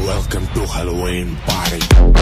Welcome to Halloween party.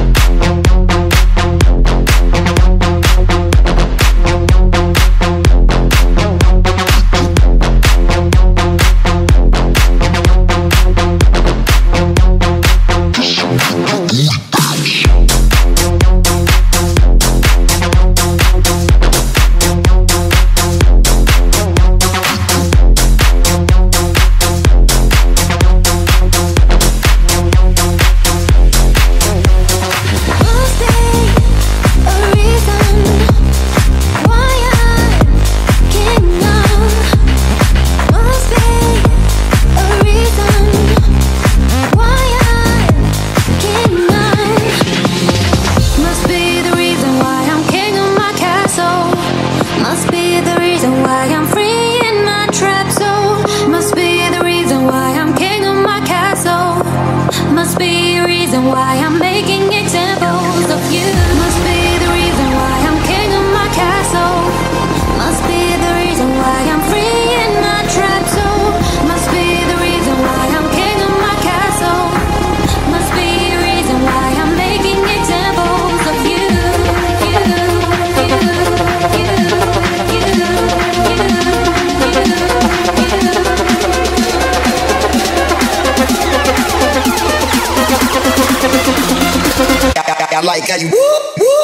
I like how you whoop, whoop.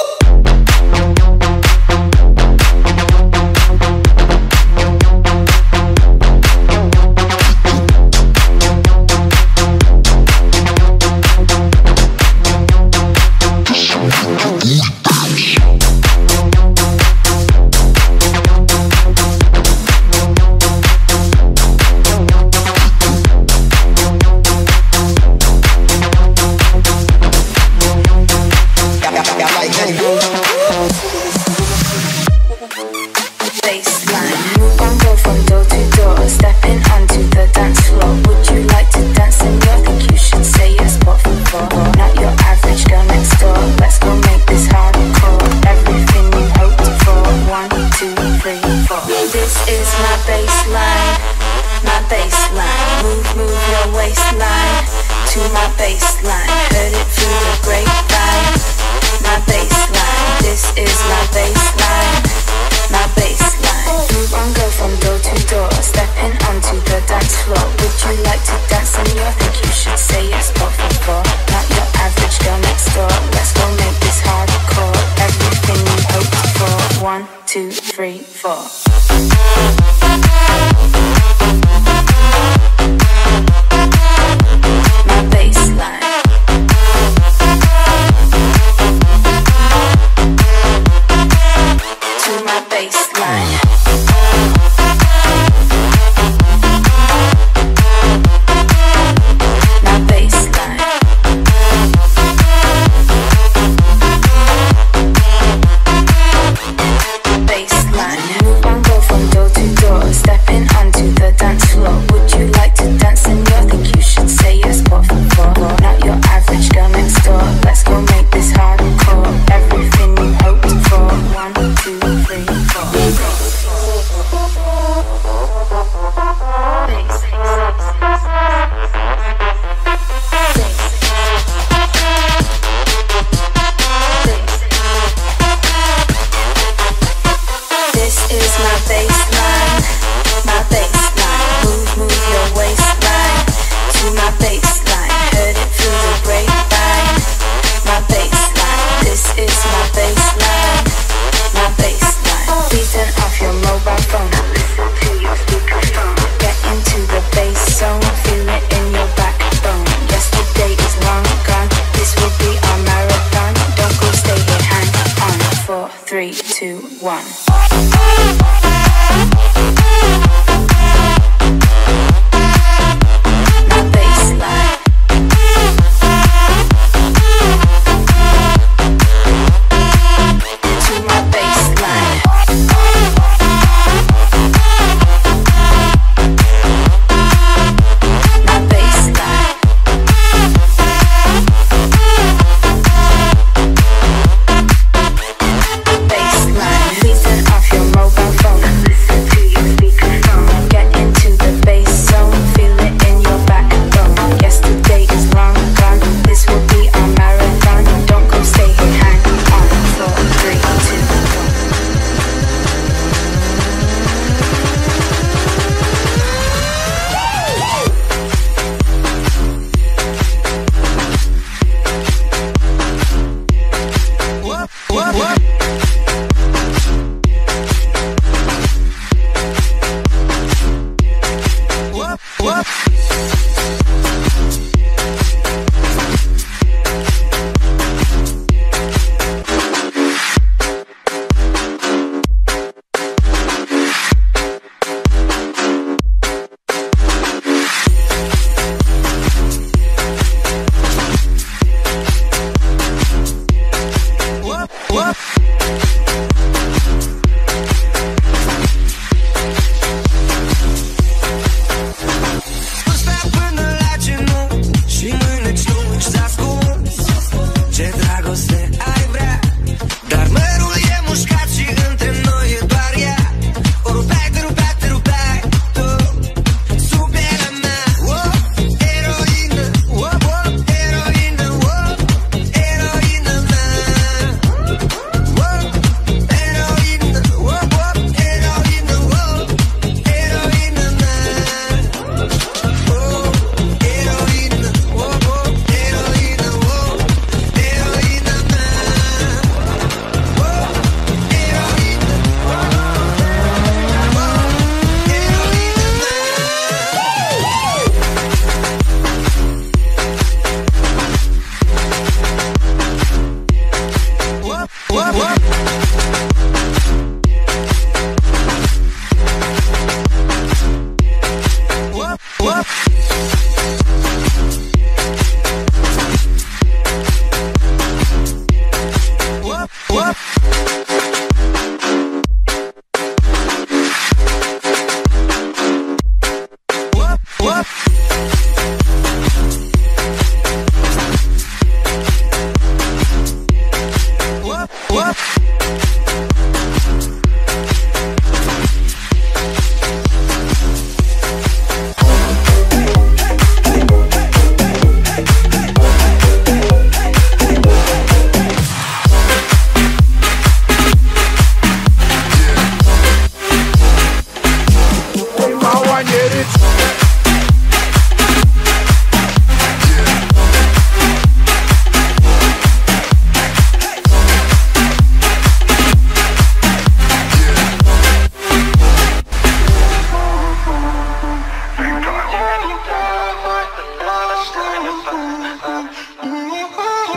Off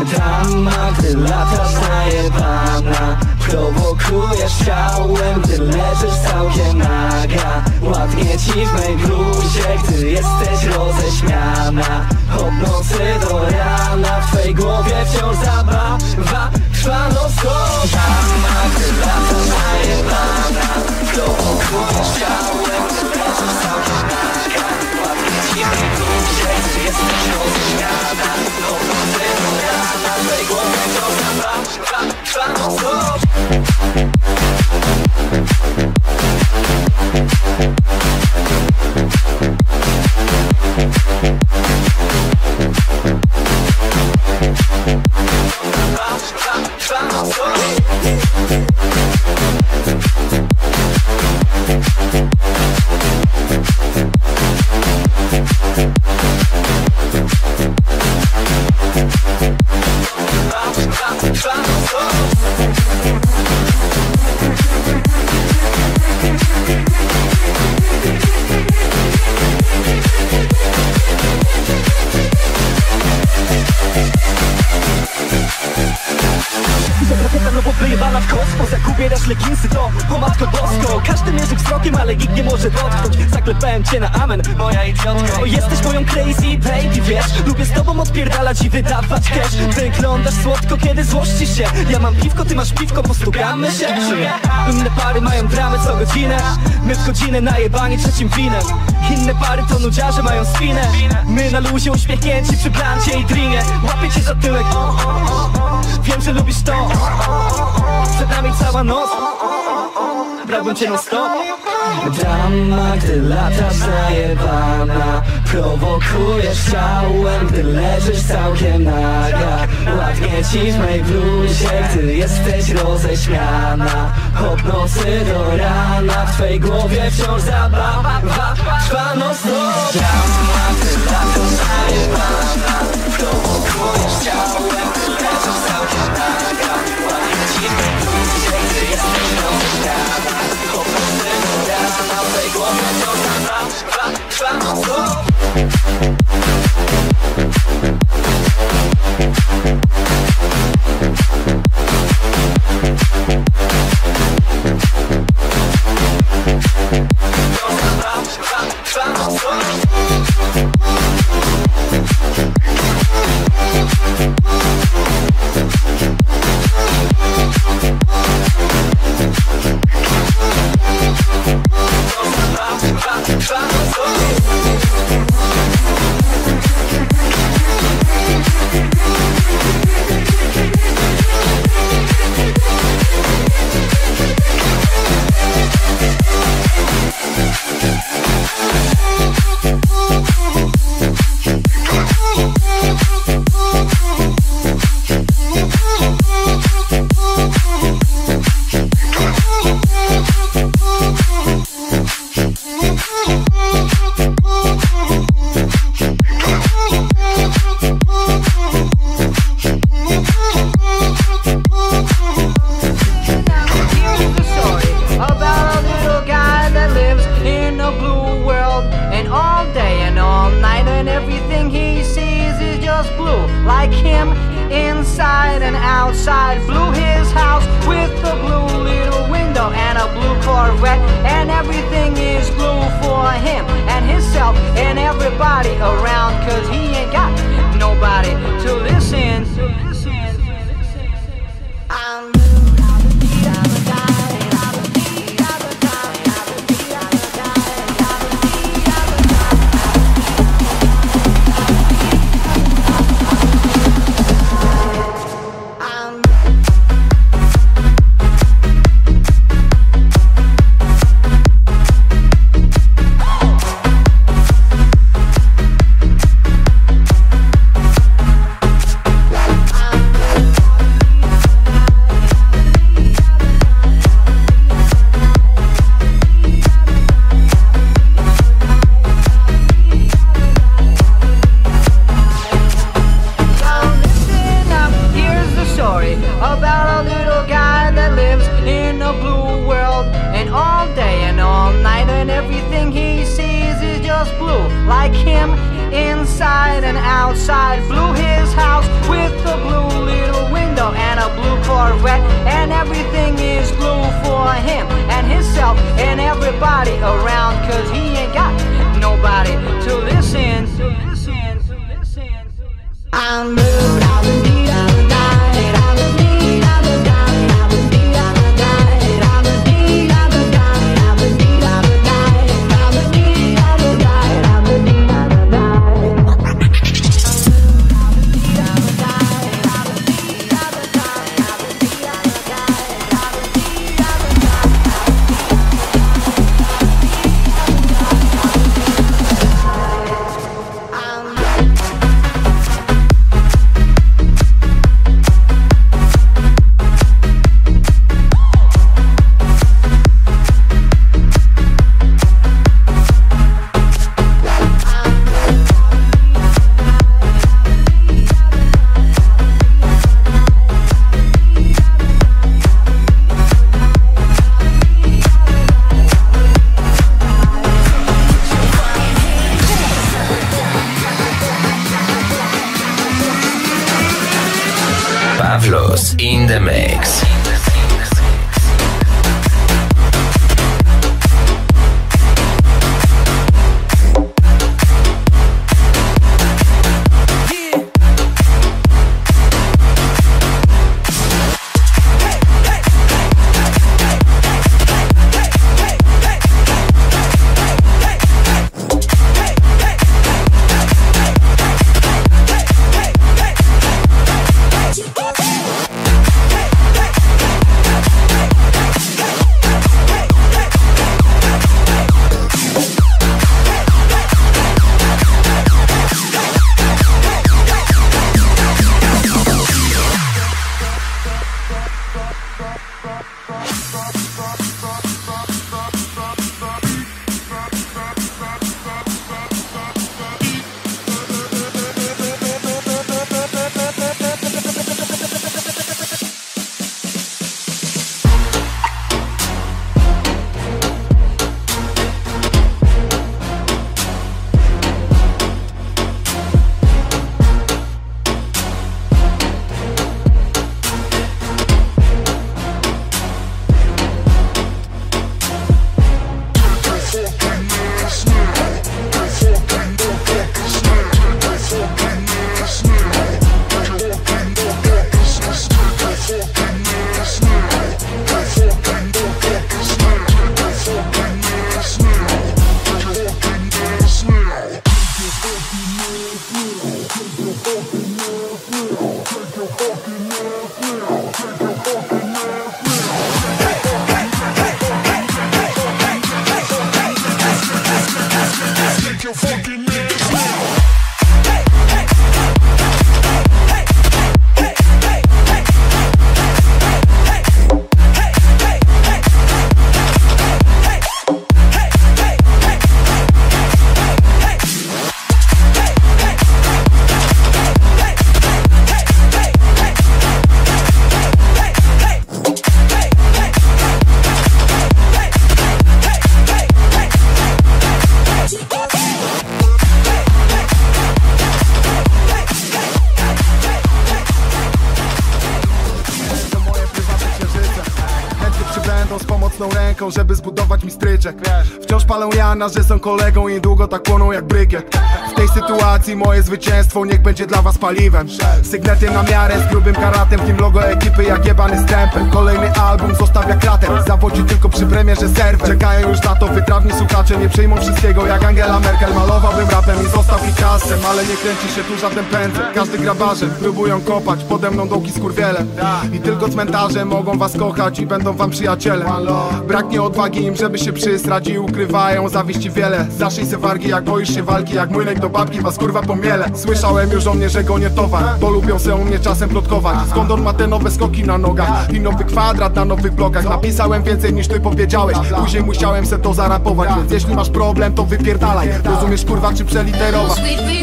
Drama, gdy latasz najebana, prowokujesz ciałem, gdy leżysz całkiem naga. Ładnie ci w mej bluzie, gdy jesteś roześmiana. Od nocy do rana w twej głowie wciąż zabawa trwa non-stop. Drama, gdy latasz najebana, prowokujesz ciałem, gdy leżysz całkiem naga. Ładnie ci w mej bluzie, gdy jesteś roześmiana. Od nocy do rana w twej głowie wciąż zabawa trwa non-stop. Wyjebana w kosmos, jak ubierasz leginsy to o matko bosko. Każdy mierzy wzrokiem, ale nikt nie może dotknąć. Zaklepałem cię na amen, moja idiotko. Jesteś moją crazy baby, wiesz. Lubię z tobą odpierdalać i wydawać cash. Wyglądasz słodko, kiedy złościsz się. Ja mam piwko, ty masz piwko, postukamy się. Inne pary mają dramy co godzinę. My w godzinę najebani trzecim winem. Inne pary to nudziarze, mają spinę. My na luzie uśmiechnięci przy blancie i drinie. Łapię cię za tyłek, wiem, że lubisz to. Przed nami cała noc, brałbym cię non stop. Drama, gdy latasz najebana, prowokujesz ciałem, gdy leżysz całkiem naga. Ładnie ci w mej bluzie, gdy jesteś roześmiana. Od nocy do rana w twej głowie wciąż zabawa trwa non stop. Drama, gdy latasz najebana, prowokujesz ciałem, gdy leżysz całkiem naga. Ładnie ci w mej bluzie, gdy jesteś roześmiana. Od nocy do rana w twej głowie wciąż zabawa trwa non stop. Like him, inside and outside. Blew his house with a blue little window and a blue Corvette. And everything is blue for him and himself and everybody around. Cause he ain't got nobody to listen. About a little guy that lives in a blue world, and all day and all night, and everything he sees is just blue. Like him, inside and outside. Blew his house with a blue Corvette, and everything is blue for him and himself and everybody around, cause he ain't got nobody to listen. I'm blue, I'm indeed, I'm a died, I'm indeed, I'm a died, I'm indeed, I'm a died, I'm indeed, I'm a died, I'm indeed, I'm a died, I'm indeed, I'm a died, I'm indeed, I'm a Pavlos in the mix. żeby zbudować mi stryczek. Wciąż palę Jana, że są kolegą i długo tak płoną jak brykiet. W tej sytuacji moje zwycięstwo niech będzie dla was paliwem. Sygnetem na miarę z grubym karatem, w nim logo ekipy jak jebany stempel. Kolejny album zostawia krater, zawodzi tylko przy premierze serwer. Czekają już na to wytrawni słuchacze, nie przyjmą wszystkiego jak Angela Merkel. Malowałbym rapem i został Picasem, ale nie kręci się tu żaden pędzel. Każdy grabarzem próbują kopać, pode mną dołki skurwiele. I tylko cmentarze mogą was kochać i będą wam przyjaciele. Braknie odwagi im, żeby się przysrać i ukrywają zawiści wiele. Zaszyj se wargi jak boisz się walki, jak młynek do babki was kurwa pomiele. Słyszałem już o mnie, że go nie towar, bo lubią se o mnie czasem plotkować. Skąd on ma te nowe skoki na nogach i nowy kwadrat na nowych blokach. Napisałem więcej niż ty powiedziałeś, później musiałem se to zarapować. Więc jeśli masz problem, to wypierdalaj. Rozumiesz kurwa, czy przeliterować?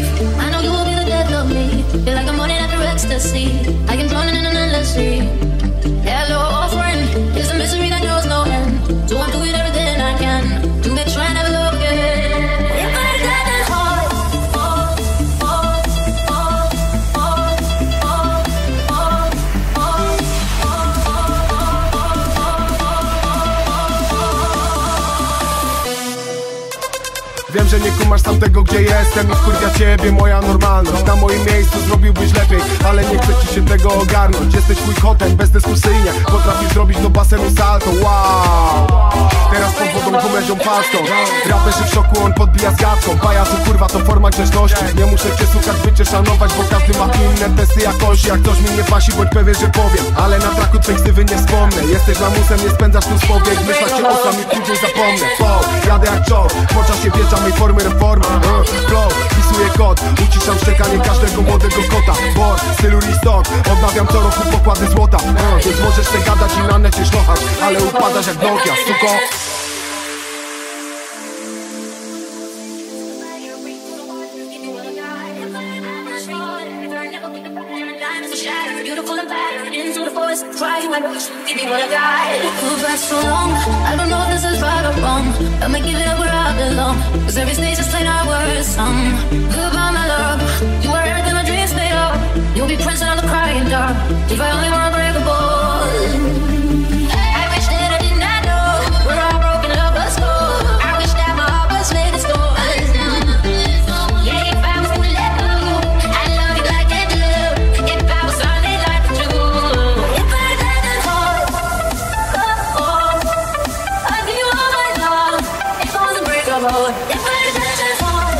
Hello, friend, it's a mystery that knows no end. So I'm doing everything I can to make sure I never look again. If I got that heart, masz sam tego, gdzie jestem i wkurwia ciebie moja normalność. Na moim miejscu zrobiłbyś lepiej, ale nie chce ci się tego ogarnąć. Jesteś twój kotem, bezdyskusyjnie potrafisz zrobić do basenu salto. Wow, teraz pod wodą komedią pastą. Raperzy w szoku, on podbija z gadką. Pajacu kurwa to forma grzeczności. Nie muszę cię słuchać, by cię szanować, bo każdy ma inne testy jakości. Jak coś mi nie pasi, bądź pewien, że powiem, ale na traku twej ksywy nie wspomnę. Jesteś lamusem, nie spędzasz tu z powiek. Myślać cię osam i później zapomnę. Jadę jak czołg, po czasie wjeżdża mej formy reforma. Flow, wpisuję kod, uciszam szczekanie każdego młodego kota. Bor, stylu listok, odnawiam co roku pokłady złota. Więc możesz te gadać i na necie szlochać, ale upadasz jak Nokia, suko. Beautiful and bad, into the forest, cry when give me what I got. Move back so long, I don't know if this is right or wrong. Let me give it up where I belong, cause every stage is playing our worst song. Goodbye my love, you are everything my dreams made of. You'll be prancing on the crying dark, if I only were unbreakable. I wish that I did not know where our broken love was go. I wish that my heart was made of stone. Yeah, if I was to let go, I love you like I do. If I was only like the truth. If I didn't fall, I'd give you all my love. If I was unbreakable. If I didn't fall,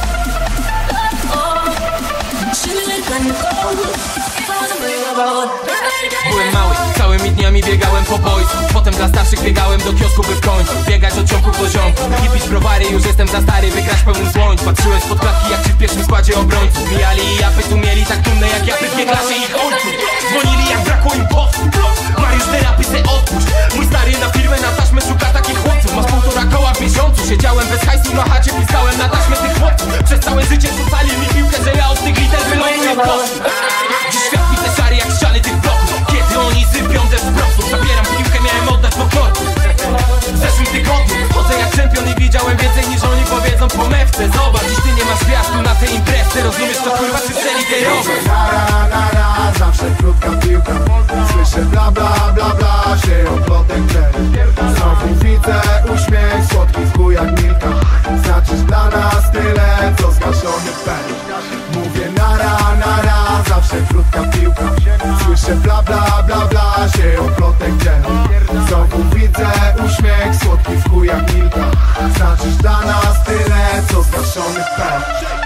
shouldn't let me go. If I was unbreakable. Byłem mały, całymi dniami biegałem po boisku. Potem dla starszych biegałem do kiosku, by w końcu biegać od ciągu do ziomku i pić browary, już jestem za stary, by grać pełnym słońc. Patrzyłem spod klatki jak ci w pierwszym składzie obrońców. Mijali i japy tu mieli tak dumne jak japy w klasie ich ojców. Dzwonili jak brakło im posłów. Mariusz, te rapy se odpuść. Mój stary na firmę na taśmę szuka takich chłopców. Masz 1,5 koła w miesiącu. Siedziałem bez hajsu na chacie, piskałem na taśmę tych chłopców. Przez całe życie rzucali mi piłkę, że ja od tych liter wyląduję w koszu. Dziś świat mi te szary jak ściany tych bloków. Kiedy oni sypią deszcz z brosów, zabieram piłkę, miałem oddać po korku. W zeszłym tygodniu chodzę jak czempion i widziałem więcej niż oni powiedzą po mewce. Zobacz, dziś ty nie masz gwiazdu na tej imprezie. Rozumiesz to kurwa, czy strzeli tej rowy? Na, zawsze krótka piłka. Słyszę bla bla bla bla, sieją plotek drzew. Znowu widzę uśmiech, słodki w chuj jak Milka. Znaczysz dla nas tyle, co zgaszony pen. Mówię nara, zawsze krótka piłka. Słyszę bla bla bla bla, sieją plotek drzew. Znowu widzę uśmiech, słodki w chuj jak Milka. Znaczysz dla nas tyle, co zgaszony pen.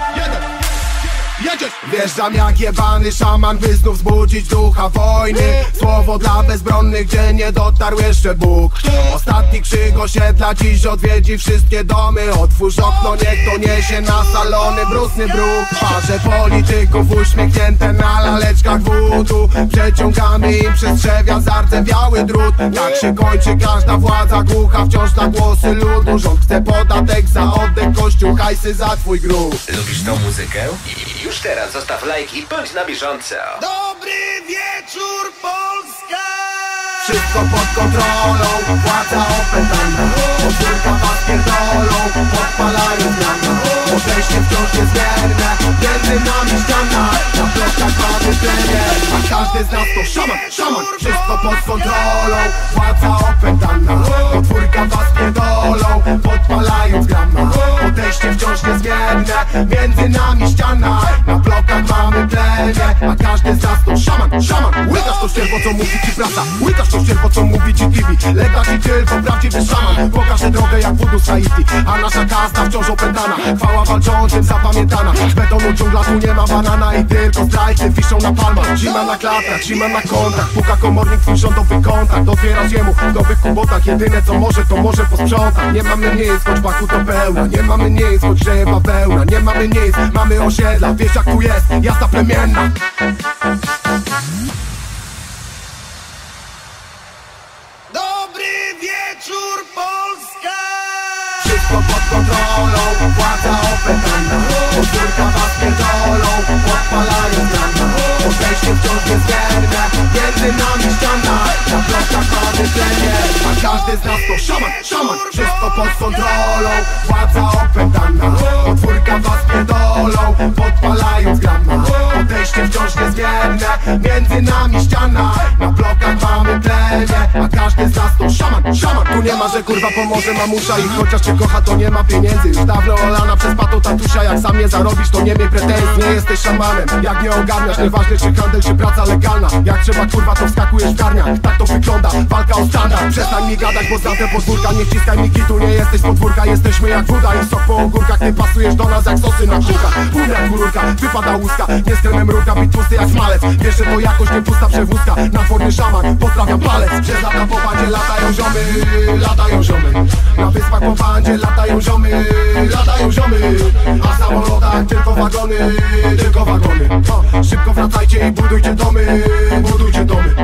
Wjeżdżam jak jebany szaman, by znów wzbudzić ducha wojny. Słowo dla bezbronnych, gdzie nie dotarł jeszcze Bóg. Ostatni krzyk osiedla dziś odwiedzi wszystkie domy. Otwórz okno, niech to niesie na salony brudny bruk. Twarze polityków uśmiechnięte na laleczkach wódu. Przeciągamy im przez drzewia zardzewiały drut. Jak się kończy każda władza głucha wciąż na głosy ludu. Rząd chce podatek za oddech, kościół hajsy za twój grób. Lubisz tą muzykę? Już teraz zostaw like i bądź na bieżąco. Dobry wieczór, Polska! Wszystko pod kontrolą, władza opętana. Podwórka was pierdolą, podpalają zmiana. Podejście wciąż niezmierne, między nami ściana. Na blokach mamy plemię, a każdy z nas to szaman. Wszystko pod kontrolą, władza opętana. Podwórka was pierdolą, podpalając grama. Podejście wciąż niezmienne, między nami ściana. Na blokach mamy plemię, a każdy z nas to szaman. Łykasz to ścierwo, co mówi ci prasa. Łykasz to ścierwo, co mówi ci TV. Lekarz i tylko prawdziwy szaman. Pokażę drogę jak wudu z Haiti, a nasza kasta wciąż opętana. Chwała walczącym zapamiętana. Z betonu dżungla tu nie ma banana i tylko zdrajcy wiszą na palmach. Zima na klatach, zima na kontach. Puka komornik, twój rządowy kontakt. Otwierasz jemu w nowych kubotach. Jedyne co może, to może posprzątać. Nie mamy nic, choć baku to pełna. Nie mamy nic, choć grzeje bawełna. Nie mamy nic, mamy osiedla. Wiesz jak tu jest, jazda plemienna. Dobry wieczór, Polska! Wszystko pod kontrolą, władza opętana. Podwórka was pierdolą, podpalają grana. Podejście wciąż niezmierne, między nami ściana. Na blokach mamy plemię, a każdy z nas to szaman. Wszystko pod kontrolą, władza opętana. Podwórka was pierdolą, podpalają grana. Podejście wciąż niezmierne, między nami ściana. Na blokach mamy plemię, a każdy z nas to szaman. Smaku nie ma, że kurwa pomoże mamusza. I chociaż cię kocha, to nie ma pieniędzy. Już dawno olana przez pato tatusia. Jak sam nie zarobisz, to nie miej pretensji. Nie jesteś szamanem, jak nie ogarniasz. Nieważne czy handel, czy praca legalna. Jak trzeba kurwa, to wskakujesz w garniak. Tak to wygląda, walka o standard. Przestań mi gadać, bo znam te podwórka. Nie wciskaj mi kitu, nie jesteś podwórka. Jesteśmy jak woda i sok po ogórkach. Nie pasujesz do nas jak sosy na kółkach. Bum jak górka, wypada łuska. Nie z kremem rurka, bit tłusty jak smalec. Wiesz, że to jakoś nie pusta przewózka. Na formie szaman, pozdrawiam palec. Przez lata po bandzie latają ziomy, latają ziomy. Na wyspach po bandzie latają ziomy, latają ziomy. A w samolotach tylko wagony, tylko wagony. Szybko wracajcie i budujcie domy, budujcie domy.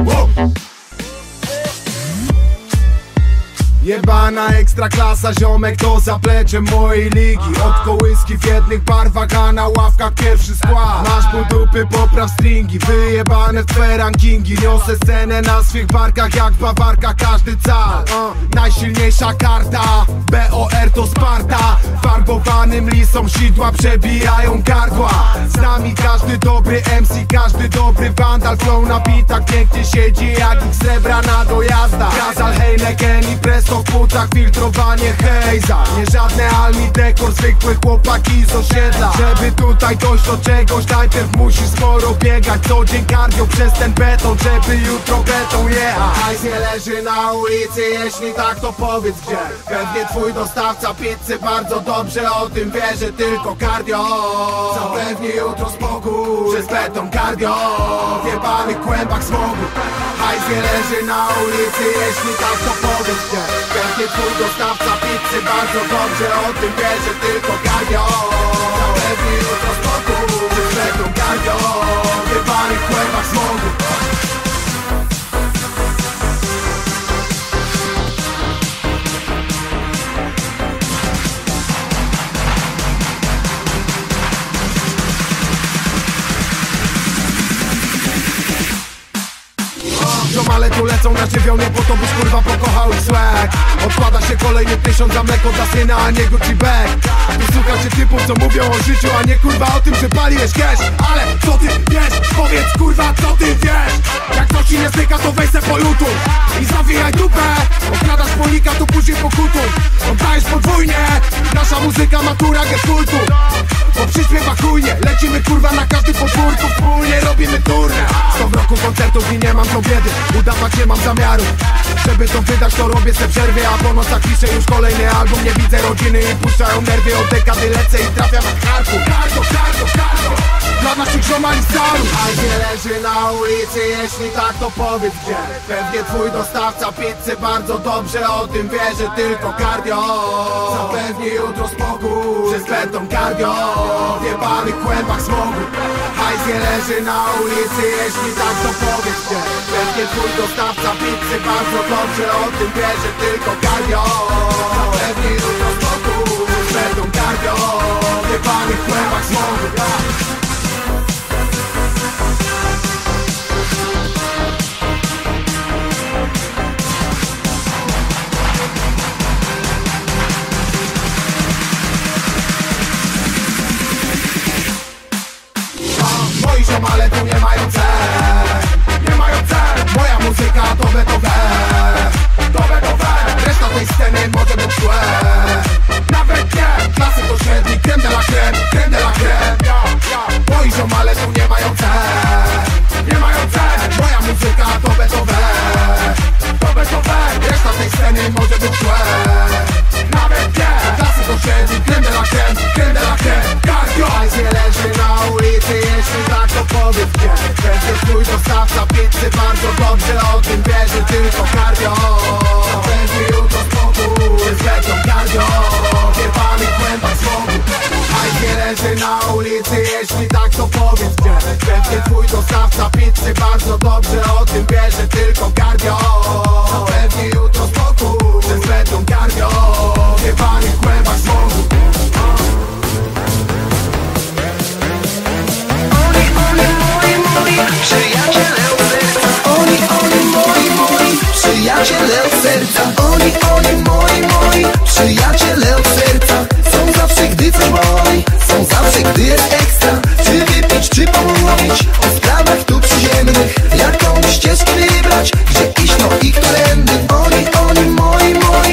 Jebana ekstra klasa, ziomek to zaplecze mojej ligi. Od kołyski w jednych barwach, a na ławkach pierwszy skład. Masz pół dupy, popraw stringi, wyjebane w twoje rankingi. Niosę scenę na swych barkach jak bawarka, każdy cal. Najsilniejsza karta, BOR to Sparta. Farbowanym lisom sidła przebijają gardła. Z nami każdy dobry MC, każdy dobry wandal. Flow na bitach pięknie siedzi jak ich srebrana dojazda. Gazal, Heineken i Presto w płucach, filtrowanie hejza. Nie żadne Almi dekor, zwykłe chłopaki z osiedla. Żeby tutaj dojść do czegoś, najpierw musisz sporo biegać. Co dzień cardio przez ten beton, żeby jutro beton jechać. Hajs nie leży na ulicy, jeśli tak to powiedz gdzie. Pewnie twój dostawca pizzy bardzo dobrze o tym wie, że tylko cardio zapewni jutro spokój przez beton cardio w jebanych kłębach smogu. Hajs nie leży na ulicy, jeśli tak to powiedz gdzie. Pewnie twój dostawca pizzy bardzo dobrze o tym wie, że tylko cardio zapewni jutro spokój przez beton cardio w jebanych kłębach smogu. Ziomale tu lecą na żywioł, po to byś kurwa pokochał ich swag. Odkłada się kolejny 1000 za mleko dla syna, a nie Gucci bag. Tu słuchacie typów, co mówią o życiu, a nie kurwa o tym, że paliłeś cash. Ale co ty wiesz? Powiedz kurwa, co ty wiesz? Jak to ci nie styka, to weź se polutuj i zawijaj dupę. Okradasz polika, to później pokutuj. Oddajesz podwójnie, nasza muzyka matura geskultu. Po przyśpiewach chujnie, lecimy kurwa na każdym podwórku. Wspólnie robimy turnę. 100 w roku koncertów i nie mam to biedy. Udawać nie mam zamiaru. Żeby to wydać, to robię se przerwie. A po nocach piszę już kolejny album. Nie widzę rodziny i puszczają nerwy. Od dekady lecę i trafiam na karku. Kargo, kargo, kargo dla naszych ziomali starów. Hajs nie leży na ulicy, jeśli tak to powiedz gdzie. Pewnie twój dostawca pizzy bardzo dobrze o tym wie, że tylko cardio zapewni jutro spokój przez beton cardio w jebanych kłębach smogu. Hajs nie leży na ulicy, jeśli tak to powiedz gdzie. Pewnie twój dostawca pizzy bardzo dobrze o tym wie, że tylko cardio zapewni jutro spokój przez beton cardio w jebanych kłębach smogu. Moi ziomale tu nie mają cen, nie mają cen. Moja muzyka to Beethoven, to Beethoven. Reszta tej sceny może być złe, nawet nie. Klasy to średni, creme de la creme, creme de la creme. Moi ziomale tu nie mają cen, nie mają cen. Moja muzyka to Beethoven, to Beethoven. Reszta tej sceny może być złe, nawet nie. Klasy to średni, creme de la creme, creme de la creme. Cardio. Hajs nie leży na ulicy, jeśli tak to powiedz gdzie. Pewnie twój dostawca pizzy bardzo dobrze o tym wie, że tylko cardio zapewni jutro spokój przez beton cardio w jebanych kłębach smogu. Hajs nie leży na ulicy, jeśli tak to powiedz gdzie. Pewnie twój dostawca pizzy bardzo dobrze o tym wie, że tylko cardio zapewni jutro spokój przez beton cardio w jebanych kłębach smogu. Przyjaciele od serca, oni przyjaciele od serca, moi przyjaciele od serca. Są zawsze, gdy coś boli, są zawsze, gdy jest ekstra. Czy wypić, czy pomówić o sprawach tu przyziemnych. Jaką ścieżkę wybrać, gdzie iść, no i którędy. Oni, moi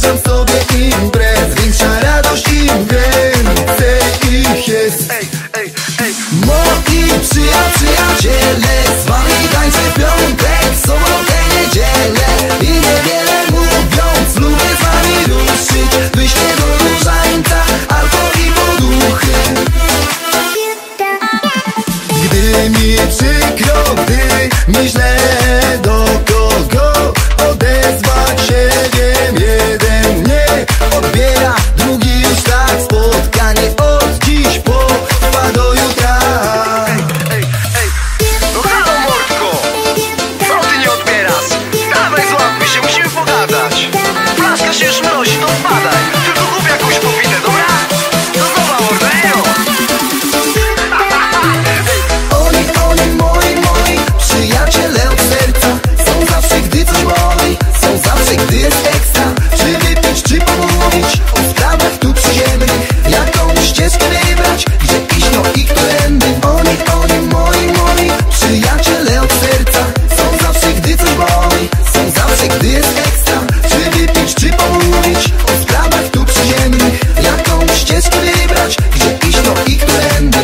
wymyślam sobie imprez, większa radość im więcej ich jest. Moi przyjaciele, z wami tańczę w piątek, sobotę, niedzielę i niewiele mówiąc, lubię z wami ruszyć, wyjście do różańca, albo i poduchy. Gdy mi przykro, gdy mi źle, do kogo odezwać się wiem. Jeden mnie odbiera, drugi już tak. Spotkanie od dziś potrwa do jutra. No halo mordko, co ty nie odbierasz? Dawaj złapmy się, musimy pogadać. Flaszka się już mrozi, to wpadaj. Tylko kup jakąś powinę, dobra? No zobacz mordę, ejo. Oni, moi przyjaciele od serca. Są zawsze, gdy coś boli, są zawsze, gdy jest ekstra. Czy wypić, czy pomówić o sprawach tu przyziemnych, jakąś ścieżkę wybrać, gdzie iść, no i którędy. Oni, moi przyjaciele od serca. Są zawsze, gdy coś boli, są zawsze, gdy jest ekstra. Czy wypić, czy pomówić o sprawach tu przyziemnych, jakąś ścieżkę wybrać, gdzie iść, no i którędy.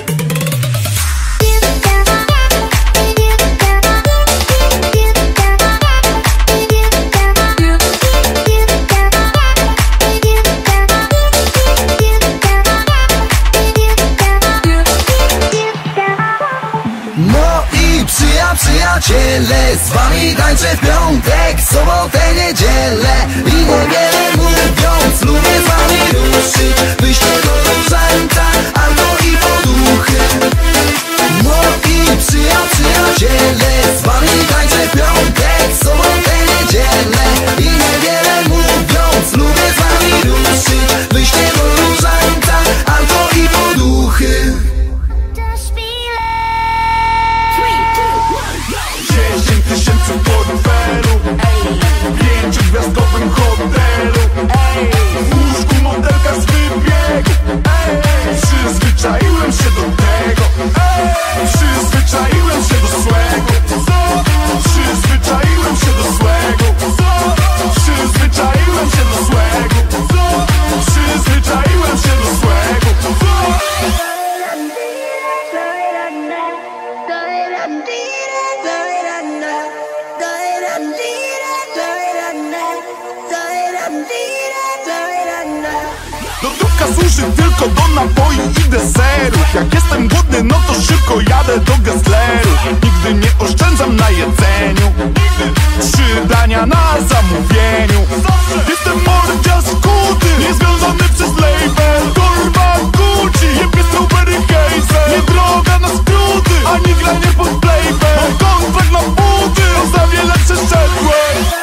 Moi przyjaciele, z wami tańczę w piątek, sobotę, niedzielę i niewiele mówiąc, lubię z wami ruszyć, wyjście do różańca, albo i poduchy. Moi przyjaciele, z wami tańczę w piątek, sobotę, niedzielę i niewiele mówiąc, lubię z wami ruszyć, wyjście do różańca, albo i poduchy. 10 000 w portfelu, w 5-gwiazdkowym hotelu, w łóżku modelka z wybiegu. Przyzwyczaiłem się do tego, przyzwyczaiłem się do złego, przyzwyczaiłem się do złego, przyzwyczaiłem się do złego, przyzwyczaiłem się do złego. Lodówka służy tylko do napoi i deserów. Jak jestem głodny, no to szybko jadę do Gessleru. Nigdy nie oszczędzam na jedzeniu, 3 dania na zamówieniu. Jestem mordzia skuty, niezwiązany przez label. Torba Gucci, jebie strawberry hazel. Nie droga na skróty, ani granie pod playback. Mam kontrakt na buty, o za wiele przeszedłem.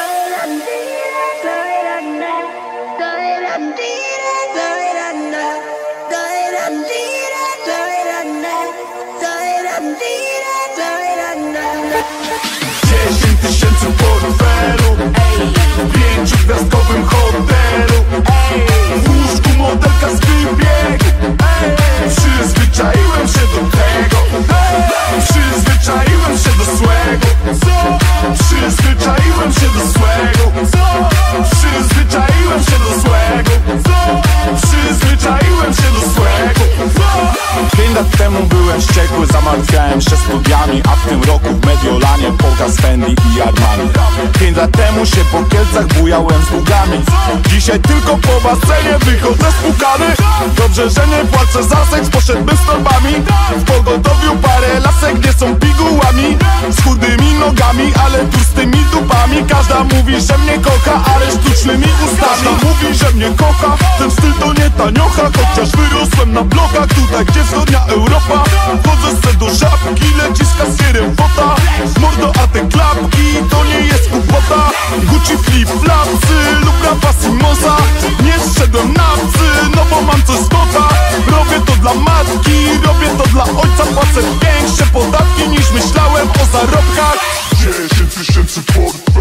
Tysięcy w portfelu, w 5-gwiazdkowym hotelu, w łóżku modelka z wybiegu. Przyzwyczaiłem się do tego, przyzwyczaiłem się do złego, przyzwyczaiłem się do złego, przyzwyczaiłem się do złego, przyzwyczaiłem się do złego. 5 lat temu byłem wściekły, zamartwiałem się studiami, a w tym roku w Mediolanie pokaz Fendi i Armani. 5 lat temu się po Kielcach bujałem z długami, dzisiaj tylko po basenie wychodzę spłukany. Dobrze, że nie płacę za seks, poszedłbym z torbami. W pogotowiu parę lasek, nie są pigułami, z chudymi nogami, ale tłustymi dupami. Każda mówi, że mnie kocha, ale sztucznymi ustami. Każda mówi, że mnie kocha, ten styl to nie taniocha. Chociaż wyrosłem na blokach, tutaj gdzie wschodnia Europa. Wchodzę se do żabki, leci z kasjerem fota. Mordo, a te klapki to nie jest głupota. Gucci flip-flapsy lub rapa Simosa. Nie zszedłem na psy, no bo mam coś z kota. Robię to dla matki, robię to dla ojca. Płacę większe podatki niż myślałem o zarobkach. 10 000 w portfelu.